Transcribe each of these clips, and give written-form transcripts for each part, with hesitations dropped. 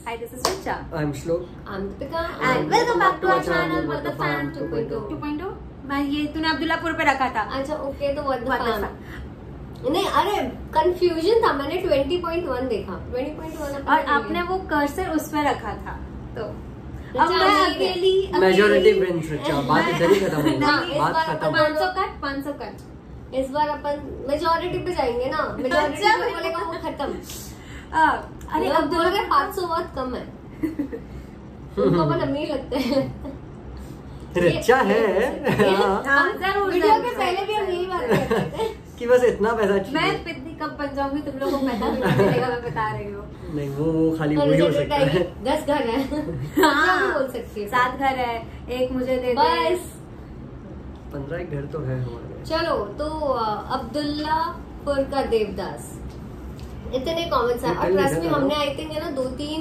Hi, this is Richa. I'm Shlok. I'm Deepika. And welcome back to our channel, What the Fan 2.0. 2.0? मैं ये तूने अब्दुल्लापुर पे रखा था. अच्छा ओके तो What the What the Fan. Fan. नहीं अरे कंफ्यूजन था, मैंने 20.1 देखा. 20.1 और आपने वो कर्सर उस पे रखा था. तो अब मैं अकेली मेजॉरिटी विंस रिचा. बात इधर ही खत्म हुई. बात खत्म. 500 कट. इस बार अपन मेजॉरिटी पे जाएंगे ना. मेजॉरिटी पे बोलेगा वो खत्म. अरे अब्दुल्ला के 500 बहुत कम है. उनको अपन अमीर लगते हैं. रिचा है. जरूर. वीडियो के पहले भी हम यही बात करते थे कि बस इतना पैसा चाहिए. मैं पितनी कब बन जाऊंगी, तुम लोगों को पैसा भी मिलेगा, मैं बता रही हूँ. नहीं वो खाली वही हो सकता है. 10 घर है. हाँ बोल सकती है. 7 घर है, एक मुझे दे दे. बस 15 घर तो है हमारे. चलो तो अब्दुल्लापुर का देवदास. इतने कमेंट्स हैं और ट्रस्ट में हमने आई थिंक है ना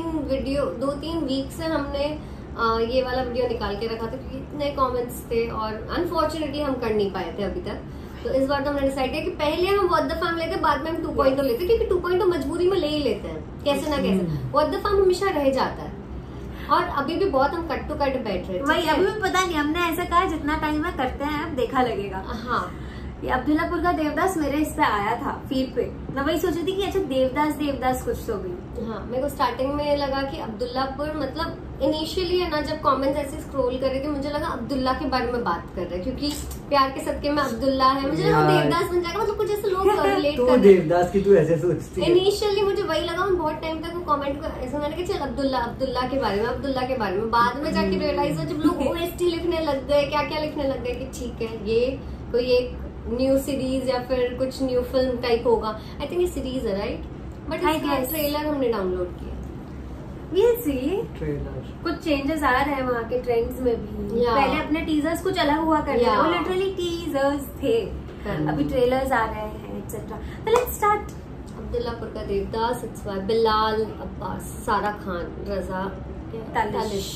2-3 वीक से हमने ये वाला वीडियो निकाल के रखा था क्योंकि इतने कमेंट्स थे और अनफॉर्चुनेटली हम कर नहीं पाए थे अभी तक. तो इस बार तो हमने डिसाइड किया कि पहले हम व्हाट द फैम लेते, बाद में हम 2.0 लेते, क्योंकि 2.0 मजबूरी में ले ही लेते हैं कैसे ना कैसे. व्हाट द फैम हमेशा रह जाता है और अभी भी बहुत हम कट टू कट बैठ रहे. वही अभी भी पता नहीं, हमने ऐसा कहा जितना टाइम में करते हैं अब देखा लगेगा. हाँ ये अब्दुल्लापुर का देवदास मेरे इस पे आया था फीड पे. मैं वही सोची थी कि अच्छा देवदास कुछ तो भी. हाँ मेरे को स्टार्टिंग में लगा कि अब्दुल्लापुर मतलब इनिशियली है ना जब कमेंट्स ऐसे स्क्रॉल कर रही थी मुझे लगा अब्दुल्ला के बारे में बात कर रहे हैं क्योंकि प्यार के सदके में अब्दुल्ला है. मुझे लगा देवदास बन जाएगा, मतलब कुछ ऐसे लोग रिलेट कर. तू देवदास की तू ऐसे सोचती है. इनिशियली मुझे वही लगा. बहुत टाइम तक वो कमेंट को ऐसा मैंने कहा चल अब्दुल्ला के बारे में. बाद में जाके रियलाइज हुआ जब लोग ओएसटी लिखने लग गए, क्या क्या लिखने लग गए कि ठीक है ये कोई एक न्यू सीरीज या फिर कुछ न्यू फिल्म टाइप होगा. आई थिंक ये सीरीज है राइट, बट इसका ट्रेलर हमने डाउनलोड किया. We'll see. ट्रेलर कुछ चेंजेस आ रहे हैं वहाँ के ट्रेंड्स में भी. Yeah. पहले अपने टीजर्स कुछ अलग हुआ करते थे. Yeah. वो लिटरली टीजर्स थे. अभी ट्रेलर्स आ रहे हैं एटसेट्रा. तो लेट्स स्टार्ट. अब्दुल्लापुर का देवदास. इट्स बाय बिलाल अब्बास, सारा खान, रजा तालिश.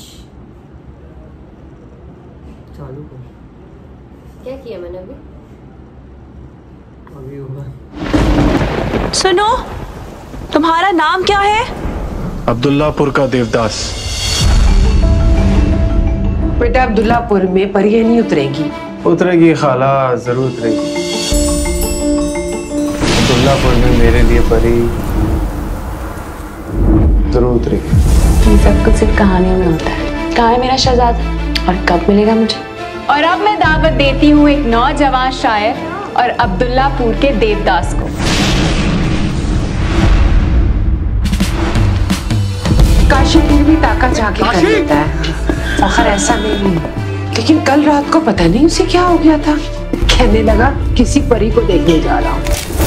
चालू कर. क्या किया मैंने अभी होगा. सुनो, तुम्हारा नाम क्या है? अब्दुल्लापुर का देवदास. बेटा अब्दुल्लापुर में परियां नहीं उतरेगी. उतरेगी खाला, जरूर उतरेगी. अब्दुल्लापुर में मेरे लिए परी जरूर उतरेगी. ये सब कुछ सिर्फ कहानियों में होता है. कहाँ है मेरा शहजादा और कब मिलेगा मुझे? और अब मैं दावत देती हूँ एक नौजवान शायर और अब्दुल्लापुर के देवदास को. काशी फिर भी ताका जाके कर लेता है. फखर ऐसा नहीं है, लेकिन कल रात को पता नहीं उसे क्या हो गया था. कहने लगा किसी परी को देखने जा रहा हूँ.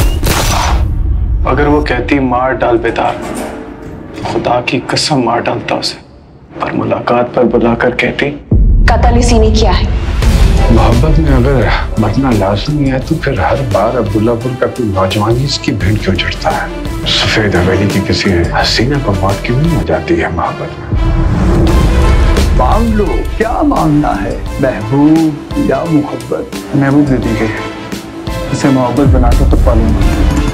अगर वो कहती मार डाल बेदार, खुदा की कसम मार डालता उसे. पर मुलाकात पर बुलाकर कहती कत्ल इसी ने किया है. मोहब्बत में अगर मरना लाजमी है तो फिर हर बार अब्दुल्लापुर का कोई नौजवान ही इसकी भीड़ क्यों चढ़ता है? सफेद हवेली की किसी हसीना को मौत क्यों नहीं हो जाती है मोहब्बत में? मांग लो, क्या मांगना है, महबूब या मोहब्बत? महबूब दे दी गई, इसे मोहब्बत बनाकर तो पालूंगा.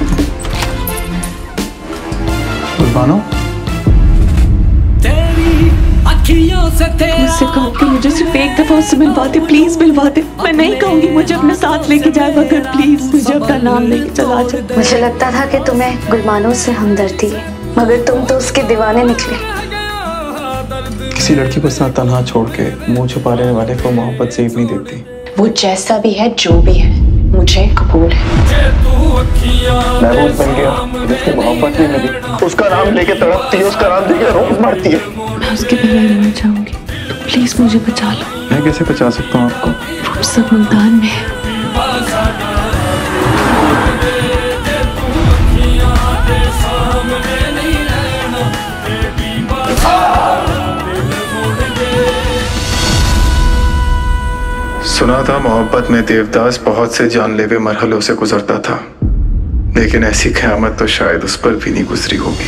कुर्बानो मुझसे कहो कि मुझे सिर्फ एक दफा उससे मिलवा दे, प्लीज मिलवा दे. मैं नहीं कहूंगी मुझे अपने साथ लेके जाए, मगर प्लीज मुझे अपना नाम लेके चला जाए. मुझे लगता था कि तुम्हें गुलमानो से हमदर्दी है, मगर तुम तो उसके दीवाने निकले. किसी लड़की को इतना तन्हा छोड़ के मुंह छुपा लेने वाले को मोहब्बत से नहीं देती. वो जैसा भी है, जो भी है, मुझे कबूल है. महबूब बन गया, जिसकी मोहब्बत नहीं मिली, उसका नाम लेके तड़पती है, उसका नाम लेके रोज मरती है. मैं उसके बगैर मर जाऊंगी. प्लीज मुझे बचा लो. मैं कैसे बचा सकता हूँ आपको? रूप सब मुल्तान में है. सुना था मोहब्बत में देवदास बहुत से जानलेवे मरहलों से गुजरता था, लेकिन ऐसी क़यामत तो शायद उस पर भी नहीं गुजरी होगी.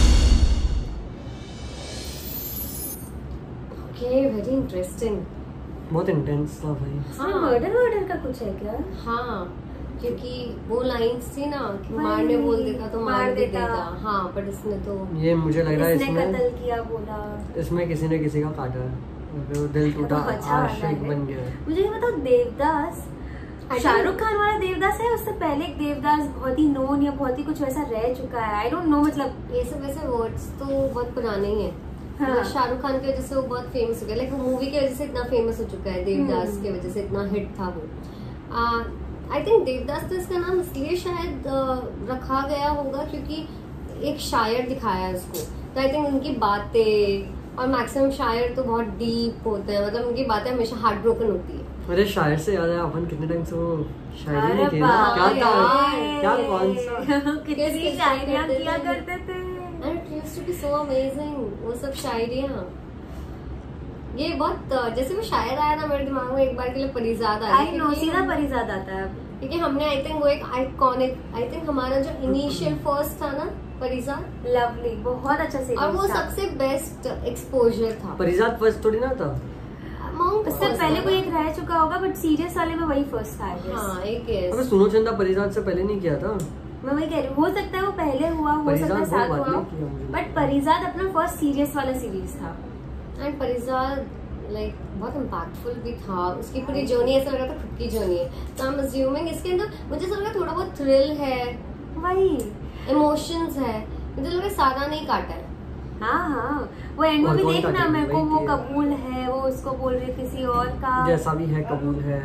Very interesting. बहुत इंटेंस था भाई. हाँ मर्डर का कुछ है क्या? हाँ क्योंकि वो लाइंस थी ना कि मारने बोल देता तो मार देता। हाँ बट इसने तो ये मुझे लग रहा है इसमें कत्ल किया बोला, इसमें किसी ने किसी का काटा है, दिल टूटा, आशिक बन गया। मुझे ये बताओ देवदास शाहरुख खान वाला देवदास है, उससे पहले एक देवदास बहुत ही नोन या बहुत ही कुछ वैसा रह चुका है, आई डोंट नो, मतलब ये सब वैसे वर्ड्स तो बहुत पुराने ही है। हाँ। शाहरुख खान की वजह से वो बहुत फेमस हो गया, लाइक मूवी की वजह से इतना फेमस हो चुका है, देवदास की वजह से इतना हिट था वो। आई थिंक देवदास तो इसका नाम इसलिए शायद रखा गया होगा क्योंकि एक शायर दिखाया है उसको, तो आई थिंक उनकी बातें, और मैक्सिमम शायर तो बहुत डीप होते हैं, मतलब उनकी बातें हमेशा हार्ट ब्रोकन होती है। अरे शायर से याद है, अपन कितने टाइम से वो शायरी नहीं की, क्या कौन सा कितनी शायरियां किया करते थे, And it used to be so amazing, वो सब शायरियाँ। ये बहुत जैसे वो शायर आया ना मेरे दिमाग में एक बार के लिए परिजाद आ आई नो, सीधा परिजाद आता है क्योंकि हमने आई थिंक वो एक आइकॉनिक, आई थिंक हमारा जो इनिशियल फर्स्ट था ना परिजाद, लवली, बहुत अच्छा सीरीज और वो सबसे बेस्ट एक्सपोजर था। परिजाद फर्स्ट थोड़ी ना था, उससे पहले कोई एक रह चुका होगा, बट सीरियस वाले में वही फर्स्ट था। हाँ एक है। अबे सुनो चंदा परिजाद से पहले नहीं किया था, मैं वही कह रही हूँ, हो सकता है वो पहले हुआ, हो सकता है साथ हुआ, बट परिजाद अपना फर्स्ट सीरियस वाला सीरीज था। एंड परिजाद लाइक बहुत इम्पैक्टफुल भी था, उसकी पूरी जर्नी ऐसा लग रहा था खुद की जर्नी है, तो आई एम अज्यूमिंग इसके अंदर मुझे ऐसा लगा थोड़ा बहुत थ्रिल है, वही इमोशंस है, मुझे लगा सादा नहीं काटा है। हाँ वो एंड में भी देखना, मेरे को वो कबूल है, वो उसको बोल रहे किसी और का, जैसा भी है कबूल है।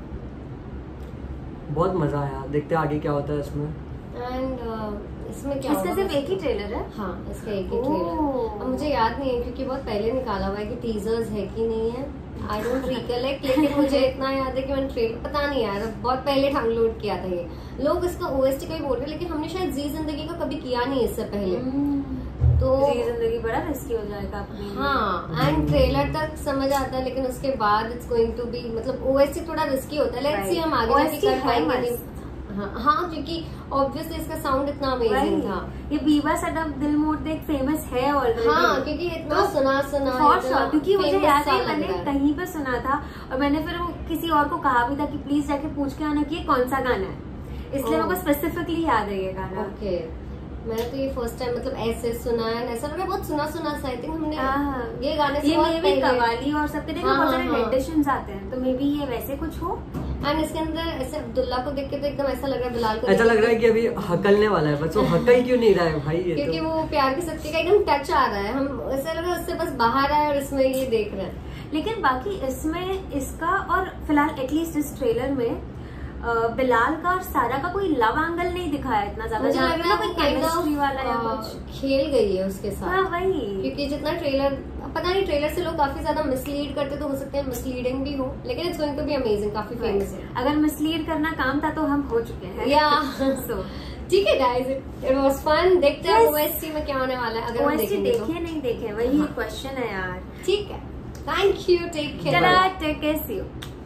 बहुत मजा आया, देखते आगे क्या होता है इसमें। एंड इसमें क्या इसका सिर्फ एक ही ट्रेलर है? हाँ इसका एक ही ट्रेलर, अब मुझे याद नहीं है क्योंकि बहुत पहले निकाला हुआ है कि टीजर्स है कि नहीं है, आई डोंट रिकलेक्ट, लेकिन मुझे इतना याद है कि मैंने ट्रेलर पता नहीं यार बहुत पहले डाउनलोड किया था। ये लोग इसका OST का ही बोल रहे, लेकिन हमने शायद जी जिंदगी का कभी किया नहीं इससे पहले, तो जिंदगी बड़ा रिस्की हो जाएगा अपने। हाँ एंड ट्रेलर तक समझ आता है, लेकिन उसके बाद इट्स गोइंग टू बी, मतलब OST थोड़ा रिस्की होता है, लेट्स सी हम आगे जाके कर पाएंगे नहीं। हाँ क्योंकि ऑब्वियसली इसका साउंड इतना अमेजिंग था। ये बीबा सडम दिल मोड़ देख फेमस है ऑलरेडी। हाँ क्योंकि इतना सुना क्योंकि मुझे याद है मैंने कहीं पे सुना था, और मैंने फिर किसी और को कहा भी था कि प्लीज जाके पूछ के आना कि ये कौन सा गाना है, इसलिए मेरे को स्पेसिफिकली याद है ये गाना। ओके मैंने तो ये फर्स्ट टाइम मतलब ऐसे सुना है, ऐसा लगा बहुत सुना सा, आई थिंक हमने ये गाने से ये भी कवाली और सबके देखो बहुत सारे रेडिशंस आते हैं, तो मे बी ये वैसे कुछ हो। एंड इसके अंदर ऐसे अब्दुल्ला को देख के तो एकदम ऐसा लग रहा है, बिलाल को ऐसा लग रहा है कि अभी हकलने वाला है, बस वो हकल क्यों नहीं रहा है भाई, ये क्योंकि वो प्यार की शक्ति का एकदम टच आ रहा है, हम ऐसा लग रहा है उससे बस बाहर आए और इसमें ये देख रहे हैं। लेकिन बाकी इसमें इसका और फिलहाल एटलीस्ट इस ट्रेलर में बिलाल का और सारा का कोई लव एंगल नहीं दिखाया इतना ज्यादा, मुझे लग रहा है कोई केमिस्ट्री वाला या कुछ खेल गई है उसके साथ। हाँ वही, क्योंकि जितना ट्रेलर पता नहीं, ट्रेलर से लोग काफी ज्यादा मिसलीड करते तो हो सकते हैं मिसलीडिंग भी हो, लेकिन it's going to be amazing, काफी फेमस है। अगर मिसलीड करना काम था तो हम हो चुके हैं। या ठीक है गाइस, इट वाज फन। देखते हैं OST में क्या होने वाला है, अगर OST देखे नहीं देखे वही क्वेश्चन है यार। ठीक है, thank you, take care, take care, see you.